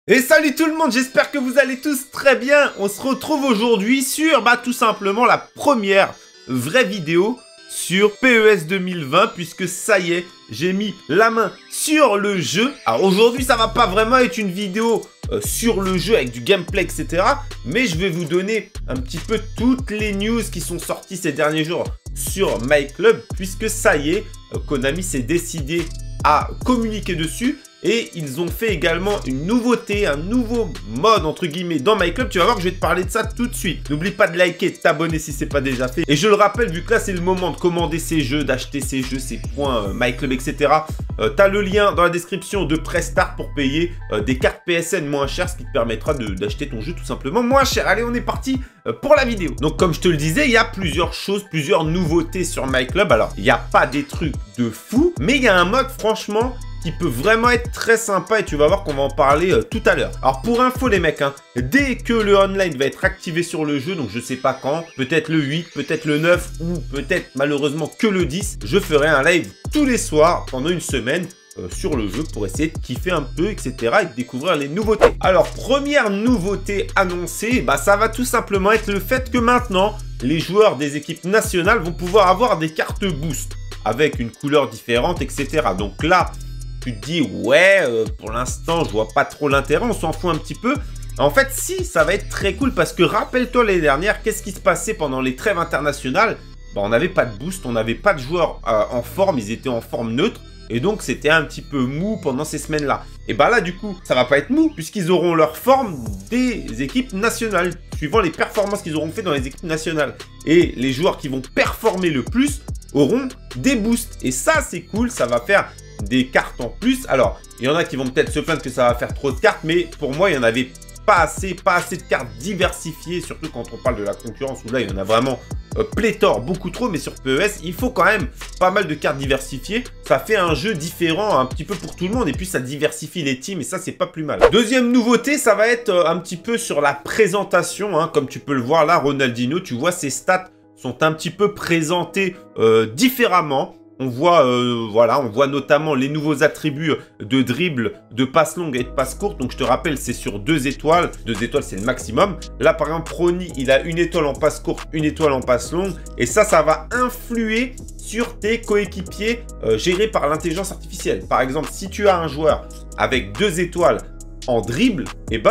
Et salut tout le monde, j'espère que vous allez tous très bien. On se retrouve aujourd'hui sur tout simplement la première vraie vidéo sur PES 2020 puisque ça y est, j'ai mis la main sur le jeu. Alors aujourd'hui ça va pas vraiment être une vidéo sur le jeu avec du gameplay etc. Mais je vais vous donner un petit peu toutes les news qui sont sorties ces derniers jours sur MyClub puisque ça y est, Konami s'est décidé à communiquer dessus. Et ils ont fait également une nouveauté, un nouveau mode entre guillemets dans MyClub. Tu vas voir que je vais te parler de ça tout de suite. N'oublie pas de liker, de t'abonner si c'est pas déjà fait. Et je le rappelle, vu que là c'est le moment de commander ces jeux, d'acheter ces jeux, ces points MyClub, etc. T'as le lien dans la description de Prestart pour payer des cartes PSN moins chères, ce qui te permettra d'acheter ton jeu tout simplement moins cher. Allez, on est parti pour la vidéo. Donc comme je te le disais, il y a plusieurs choses, plusieurs nouveautés sur MyClub. Alors, il n'y a pas des trucs de fou, mais il y a un mode franchement qui peut vraiment être très sympa et tu vas voir qu'on va en parler tout à l'heure. Alors pour info les mecs, dès que le online va être activé sur le jeu, donc je sais pas quand, peut-être le 8, peut-être le 9 ou peut-être malheureusement que le 10, je ferai un live tous les soirs pendant une semaine sur le jeu pour essayer de kiffer un peu, etc. et de découvrir les nouveautés. Alors première nouveauté annoncée, ça va tout simplement être le fait que maintenant, les joueurs des équipes nationales vont pouvoir avoir des cartes boost avec une couleur différente, etc. Donc là, tu te dis, ouais, pour l'instant, je vois pas trop l'intérêt, on s'en fout un petit peu. En fait, si, ça va être très cool parce que rappelle-toi l'année dernière, qu'est-ce qui se passait pendant les trêves internationales? On n'avait pas de boost, on n'avait pas de joueurs en forme, ils étaient en forme neutre. Et donc, c'était un petit peu mou pendant ces semaines-là. Et là, du coup, ça va pas être mou puisqu'ils auront leur forme des équipes nationales, suivant les performances qu'ils auront fait dans les équipes nationales. Et les joueurs qui vont performer le plus auront des boosts. Et ça, c'est cool, ça va faire des cartes en plus. Alors, il y en a qui vont peut-être se plaindre que ça va faire trop de cartes, mais pour moi, il n'y en avait pas assez de cartes diversifiées, surtout quand on parle de la concurrence, où là, il y en a vraiment pléthore, beaucoup trop, mais sur PES, il faut quand même pas mal de cartes diversifiées. Ça fait un jeu différent un petit peu pour tout le monde, et puis ça diversifie les teams, et ça, c'est pas plus mal. Deuxième nouveauté, ça va être un petit peu sur la présentation, comme tu peux le voir là, Ronaldinho, tu vois, ses stats sont un petit peu présentées différemment. On voit, on voit notamment les nouveaux attributs de dribble, de passe longue et de passe courte. Donc, je te rappelle, c'est sur 2 étoiles. 2 étoiles, c'est le maximum. Là, par exemple, Prony, il a 1 étoile en passe courte, 1 étoile en passe longue. Et ça va influer sur tes coéquipiers gérés par l'intelligence artificielle. Par exemple, si tu as un joueur avec 2 étoiles en dribble,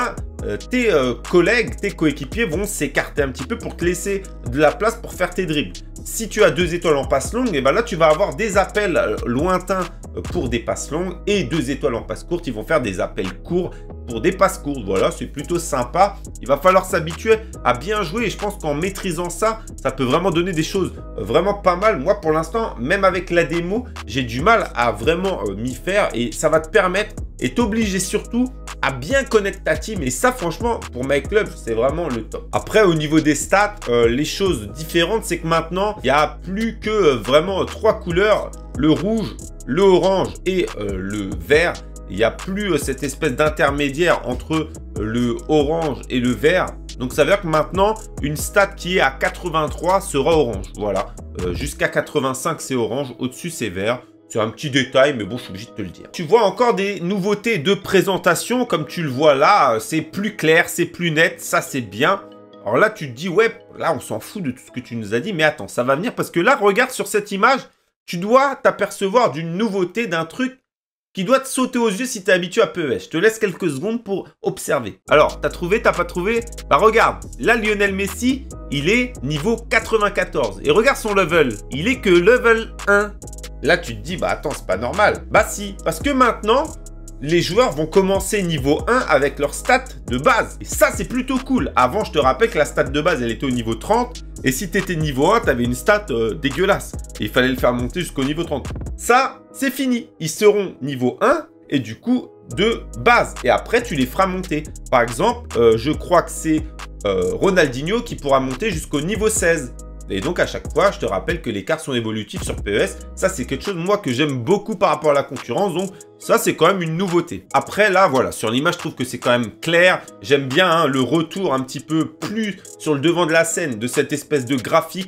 tes collègues, tes coéquipiers vont s'écarter un petit peu pour te laisser de la place pour faire tes dribbles. Si tu as 2 étoiles en passe longue, là tu vas avoir des appels lointains pour des passes longues et 2 étoiles en passe courte, ils vont faire des appels courts pour des passes courtes. Voilà, c'est plutôt sympa. Il va falloir s'habituer à bien jouer et je pense qu'en maîtrisant ça, ça peut vraiment donner des choses vraiment pas mal. Moi, pour l'instant, même avec la démo, j'ai du mal à vraiment m'y faire et ça va te permettre et t'obliger surtout à bien connaître ta team. Et ça, franchement, pour MyClub, c'est vraiment le top. Après, au niveau des stats, les choses différentes, c'est que maintenant, il n'y a plus que vraiment 3 couleurs. Le rouge, le orange et le vert. Il n'y a plus cette espèce d'intermédiaire entre le orange et le vert. Donc, ça veut dire que maintenant, une stat qui est à 83 sera orange. Voilà. Jusqu'à 85, c'est orange. Au-dessus, c'est vert. C'est un petit détail, mais bon, je suis obligé de te le dire. Tu vois encore des nouveautés de présentation. Comme tu le vois là, c'est plus clair, c'est plus net. Ça, c'est bien. Alors là, tu te dis, ouais, là, on s'en fout de tout ce que tu nous as dit. Mais attends, ça va venir parce que là, regarde sur cette image. Tu dois t'apercevoir d'une nouveauté, d'un truc qui doit te sauter aux yeux si tu es habitué à PES. Je te laisse quelques secondes pour observer. Alors, t'as trouvé, t'as pas trouvé? Regarde, là, Lionel Messi, il est niveau 94. Et regarde son level. Il est que level 1. Là, tu te dis, attends, c'est pas normal. Si, parce que maintenant, les joueurs vont commencer niveau 1 avec leur stat de base. Et ça, c'est plutôt cool. Avant, je te rappelle que la stat de base, elle était au niveau 30. Et si tu étais niveau 1, tu avais une stat dégueulasse. Et il fallait le faire monter jusqu'au niveau 30. Ça, c'est fini. Ils seront niveau 1 et du coup, de base. Et après, tu les feras monter. Par exemple, je crois que c'est Ronaldinho qui pourra monter jusqu'au niveau 16. Et donc, à chaque fois, je te rappelle que les cartes sont évolutives sur PES. Ça, c'est quelque chose, moi, que j'aime beaucoup par rapport à la concurrence. Donc, ça, c'est quand même une nouveauté. Après, là, voilà, sur l'image, je trouve que c'est quand même clair. J'aime bien le retour un petit peu plus sur le devant de la scène de cette espèce de graphique, là.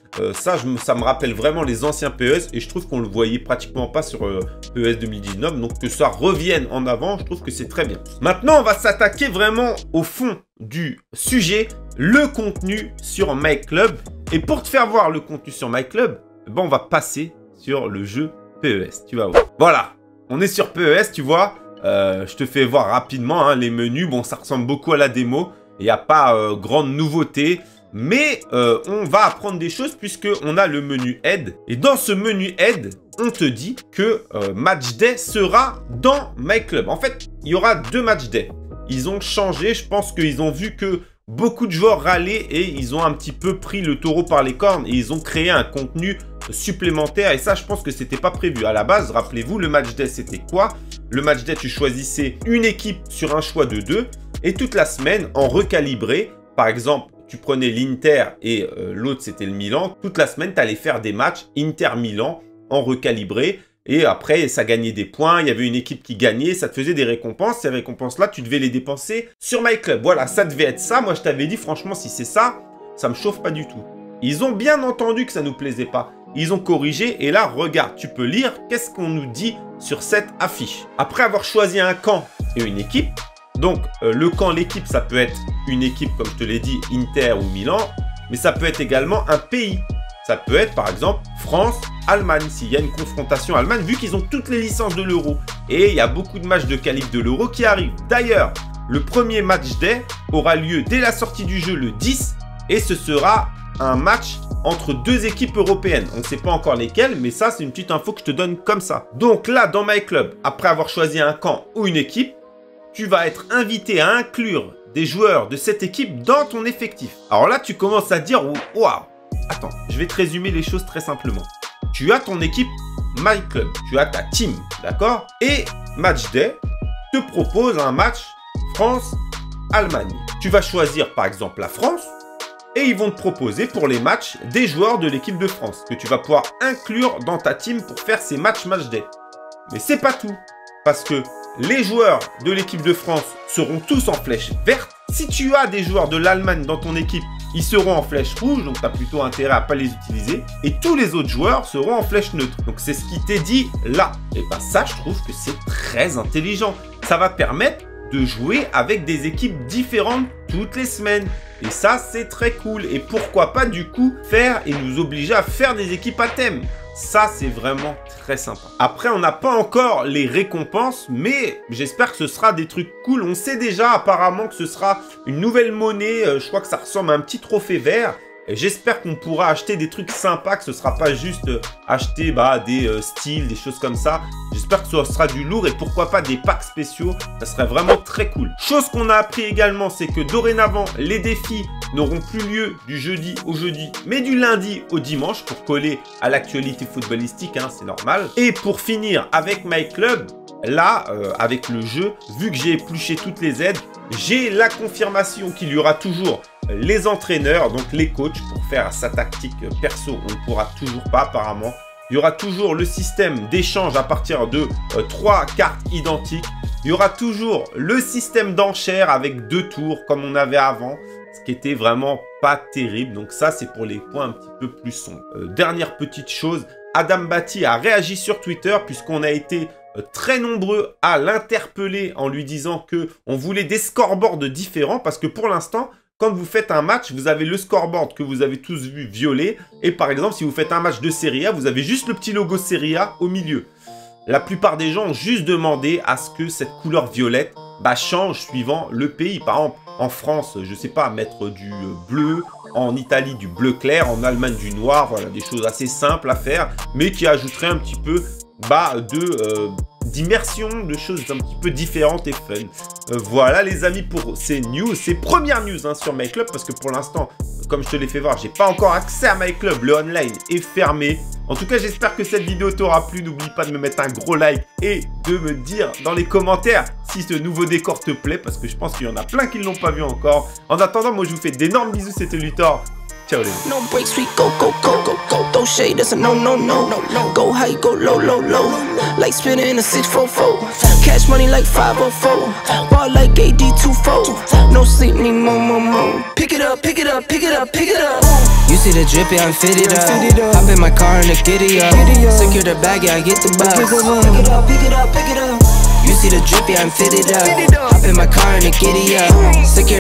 Ça me rappelle vraiment les anciens PES et je trouve qu'on le voyait pratiquement pas sur PES 2019. Donc que ça revienne en avant, je trouve que c'est très bien. Maintenant, on va s'attaquer vraiment au fond du sujet, le contenu sur MyClub. Et pour te faire voir le contenu sur MyClub, ben on va passer sur le jeu PES. Tu vas voir. Voilà, on est sur PES, tu vois. Je te fais voir rapidement hein, les menus. Bon, ça ressemble beaucoup à la démo. Il n'y a pas grande nouveauté. Mais on va apprendre des choses puisqu'on a le menu Aide. Et dans ce menu Aide, on te dit que Match Day sera dans MyClub. En fait, il y aura 2 Match Day. Ils ont changé. Je pense qu'ils ont vu que beaucoup de joueurs râlaient et ils ont un petit peu pris le taureau par les cornes. Et ils ont créé un contenu supplémentaire. Et ça, je pense que c'était pas prévu. À la base, rappelez-vous, le Match Day, c'était quoi? Le Match Day, tu choisissais une équipe sur un choix de 2. Et toute la semaine, en recalibré, par exemple, tu prenais l'Inter et l'autre, c'était le Milan. Toute la semaine, tu allais faire des matchs Inter-Milan en recalibré. Et après, ça gagnait des points. Il y avait une équipe qui gagnait. Ça te faisait des récompenses. Ces récompenses-là, tu devais les dépenser sur MyClub. Voilà, ça devait être ça. Moi, je t'avais dit, franchement, si c'est ça, ça me chauffe pas du tout. Ils ont bien entendu que ça nous plaisait pas. Ils ont corrigé. Et là, regarde, tu peux lire qu'est-ce qu'on nous dit sur cette affiche. Après avoir choisi un camp et une équipe, donc, le camp, l'équipe, ça peut être une équipe, comme je te l'ai dit, Inter ou Milan. Mais ça peut être également un pays. Ça peut être, par exemple, France, Allemagne. S'il y a une confrontation Allemagne, vu qu'ils ont toutes les licences de l'Euro. Et il y a beaucoup de matchs de qualif de l'Euro qui arrivent. D'ailleurs, le premier match day aura lieu dès la sortie du jeu le 10. Et ce sera un match entre 2 équipes européennes. On ne sait pas encore lesquelles, mais ça, c'est une petite info que je te donne comme ça. Donc là, dans MyClub, après avoir choisi un camp ou une équipe, tu vas être invité à inclure des joueurs de cette équipe dans ton effectif. Alors là, tu commences à dire, waouh, attends, je vais te résumer les choses très simplement. Tu as ton équipe MyClub, tu as ta team, d'accord? Et Match Day te propose un match France-Allemagne. Tu vas choisir par exemple la France et ils vont te proposer pour les matchs des joueurs de l'équipe de France que tu vas pouvoir inclure dans ta team pour faire ces Match Day. Mais c'est pas tout, parce que les joueurs de l'équipe de France seront tous en flèche verte. Si tu as des joueurs de l'Allemagne dans ton équipe, ils seront en flèche rouge, donc tu as plutôt intérêt à ne pas les utiliser. Et tous les autres joueurs seront en flèche neutre. Donc c'est ce qui t'est dit là. Et bien ça, je trouve que c'est très intelligent. Ça va permettre de jouer avec des équipes différentes toutes les semaines. Et ça, c'est très cool. Et pourquoi pas du coup faire et nous obliger à faire des équipes à thème. Ça, c'est vraiment très sympa. Après, on n'a pas encore les récompenses, mais j'espère que ce sera des trucs cool. On sait déjà apparemment que ce sera une nouvelle monnaie. Je crois que ça ressemble à un petit trophée vert. J'espère qu'on pourra acheter des trucs sympas, que ce ne sera pas juste acheter des styles, des choses comme ça. J'espère que ce sera du lourd et pourquoi pas des packs spéciaux. Ça serait vraiment très cool. Chose qu'on a appris également, c'est que dorénavant, les défis n'auront plus lieu du jeudi au jeudi, mais du lundi au dimanche pour coller à l'actualité footballistique, hein, c'est normal. Et pour finir avec MyClub, là, avec le jeu, vu que j'ai épluché toutes les aides, j'ai la confirmation qu'il y aura toujours les entraîneurs, donc les coachs, pour faire sa tactique perso. On ne pourra toujours pas apparemment. Il y aura toujours le système d'échange à partir de 3 cartes identiques. Il y aura toujours le système d'enchères avec 2 tours comme on avait avant, ce qui était vraiment pas terrible. Donc ça, c'est pour les points un petit peu plus sombres. Dernière petite chose, Adam Batti a réagi sur Twitter puisqu'on a été très nombreux à l'interpeller en lui disant que on voulait des scoreboards différents parce que pour l'instant, quand vous faites un match, vous avez le scoreboard que vous avez tous vu violet. Et par exemple, si vous faites un match de Serie A, vous avez juste le petit logo Serie A au milieu. La plupart des gens ont juste demandé à ce que cette couleur violette change suivant le pays. Par exemple, en France, je sais pas, mettre du bleu. En Italie, du bleu clair. En Allemagne, du noir. Voilà, des choses assez simples à faire, mais qui ajouteraient un petit peu d'immersion, de choses un petit peu différentes et fun. Voilà les amis pour ces news, ces premières news sur MyClub, parce que pour l'instant, comme je te l'ai fait voir, j'ai pas encore accès à MyClub, le online est fermé. En tout cas, j'espère que cette vidéo t'aura plu. N'oublie pas de me mettre un gros like et de me dire dans les commentaires si ce nouveau décor te plaît, parce que je pense qu'il y en a plein qui ne l'ont pas vu encore. En attendant, moi je vous fais d'énormes bisous, c'était Luthor. Ciao les amis. No breaks, we go, go, go, go, go. Throw shade, that's a no, no, no. Go high, go low, low, low. Like spinning in a 644. Cash money like 504. Ball like AD24. No sleep, need more, more, more. Pick it up, pick it up, pick it up, pick it up. You see the drippy, I'm fitted up. Hop in my car and the giddy up. Secure the bag, yeah, I get the bus. Pick it up, pick it up, pick it up. You see the drippy, I'm fitted up. Hop in my car and the giddy up. Secure